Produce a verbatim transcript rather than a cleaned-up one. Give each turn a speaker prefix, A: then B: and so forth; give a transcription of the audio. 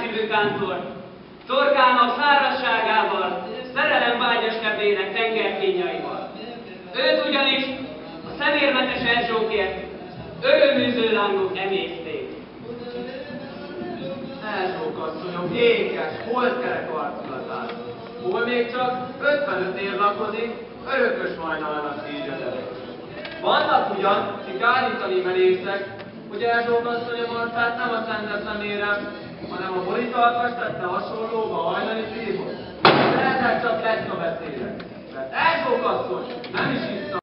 A: szívű kántor, torkának szárazságával, szerelem vágyas kedvének tengerkínjaival. Őt ugyanis a szemérmetes Erzsókért öröműző lángok emészték.
B: Erzsók asszonyom ékes, holdkerek arculatát, hol még csak ötvenöt év lakozik, örökös majnalnak szígyödet. Vannak ugyan, kik állítani merészek, hogy Erzsók asszonyom arcát nem a szende szemére, hanem a boritalkas tette hasonlóba a hajnali szívhoz. De ezek csak lecka beszélek, mert Erzsók asszony nem is hisz